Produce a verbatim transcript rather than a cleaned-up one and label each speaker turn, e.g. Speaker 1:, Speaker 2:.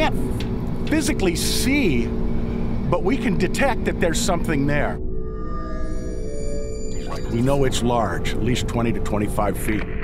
Speaker 1: can't physically see, but we can detect that there's something there. We know it's large, at least twenty to twenty-five feet.